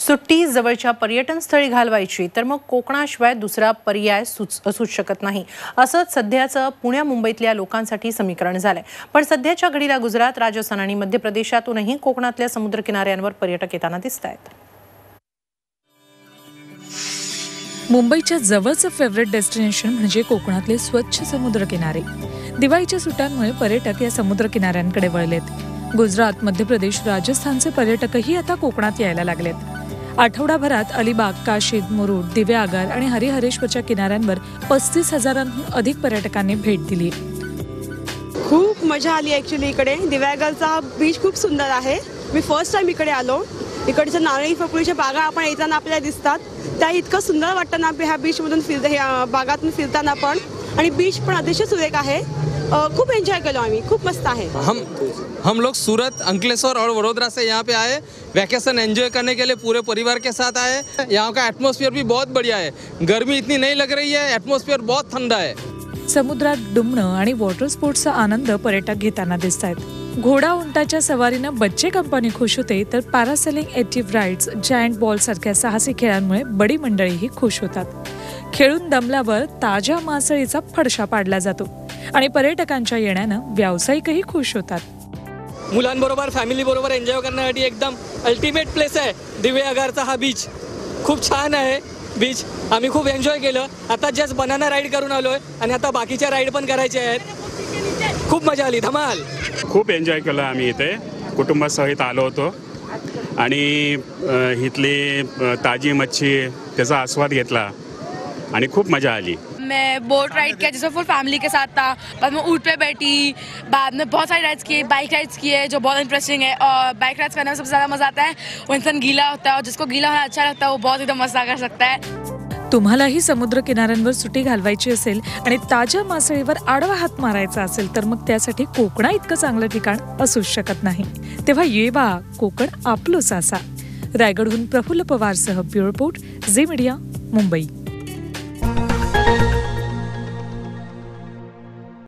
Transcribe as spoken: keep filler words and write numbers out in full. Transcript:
सुट्टी जवळच्या पर्यटन स्थळी घालवायची तर मग कोकणाशिवाय दुसरा पर्याय असूच शकत नाही, असंच सध्याचं पुण्या मुंबईतल्या लोकांसाठी समीकरण झालंय। पण सध्याच्या घडीला गुजरात, राजस्थान आणि मध्य प्रदेशातूनही कोकणातल्या समुद्र किनाऱ्यांवर पर्यटक येताना दिसतायत। मुंबईच्या जवळचं फेवरेट डेस्टिनेशन म्हणजे कोकणातले स्वच्छ समुद्र किनारे। दिवाळीच्या सुट्ट्यांमुळे पर्यटक या समुद्र किनाऱ्यांकडे वळलेत। गुजरात, मध्य प्रदेश, राजस्थानचे पर्यटकही आता कोकणात यायला लागलेत। आठवडाभरात अलिबाग, काशीद, मुरुड, दिव्यागर आणि हरिहरेश्वरच्या किनाऱ्यांवर पस्तीस हजारांहून अधिक पर्यटकांनी भेट दिली। खूप मजा आली ॲक्च्युली। इकडे दिव्यागरचा बीच खूप सुंदर आहे। मी फर्स्ट टाइम इकडे आलो। इकडच्या नारळी फकुलीच्या बागा आपण येताना आपल्याला दिसतात, त्या इतकं सुंदर वाटतं ना ह्या बीचमधून फिरता, ह्या बागातून फिरताना पण। आणि बीच पण अतिशय सुरेख आहे। खूप एंजॉय केलो आम्ही, खूप मस्त आहे। हम हम लोग सूरत, अंकलेश्वर और वडोदरा से यहाँ पे आए वैकेशन एंजॉय करने के लिए पूरे परिवार के साथ आए। यहाँ का एटमॉस्फेयर भी बहुत बढ़िया है, गर्मी इतनी नहीं लग रही है, एटमॉस्फेयर बहुत ठंडा है। समुद्रात डुंबणं आणि वॉटर स्पोर्ट्सचा आनंद पर्यटक घेताना दिसतायत। घोडा उंटाच्या सवारीनं बच्चे कंपनी खुश होते, तर parasailing, active rides, giant ball सारख्या साहसी खेळांमुळे बडी मंडळीही खुश होतात। खेळून दमल्यावर ताज्या मासळीचा फडशा पाडला जातो आणि पर्यटकांच्या येण्यानं व्यावसायिकही खुश होतात। मुलांबरोबर, फॅमिली बरोबर एन्जॉय करण्यासाठी एकदम अल्टिमेट प्लेस आहे दिव्यागरचा हा बीच। खूप छान आहे बीच, आम्ही खूप एन्जॉय केलं। आता जस्ट बनाना राईड करून आलोय आणि आता बाकीच्या राईड पण करायचे आहेत। खूप मजा आली, धमाल। खूप एन्जॉय केलं आम्ही इथे, कुटुंबासहित आलो होतो आणि इथली ताजी मच्छी त्याचा आस्वाद घेतला आणि खूप मजा आली। मैं बोट राइड किया जिसमें फुल फैमिली के साथ था। बाद में ऊँट पे बैठी, बाद में बहुत सारी राइड्स किए, बाइक राइड्स किए जो बहुत इंटरेस्टिंग है। और बाइक राइड्स करने में सबसे ज़्यादा मज़ा आता है वो इंसान गीला होता है, और जिसको गीला होना अच्छा लगता है वो बहुत एकदम मजा कर सकता है। तुम्हालाही समुद्र किनाऱ्यांवर सुट्टी घालवायची असेल आणि ताज्या मासळीवर आडवा हात मारायचा असेल तर मग त्यासाठी कोकणा इतकं चांगलं ठिकाण असूच शकत नाही। तेव्हा ये बा, कोकण आपलंच असा। रायगडहून प्रफुल्ल पवारसह bureau report, Zee media, Mumbai.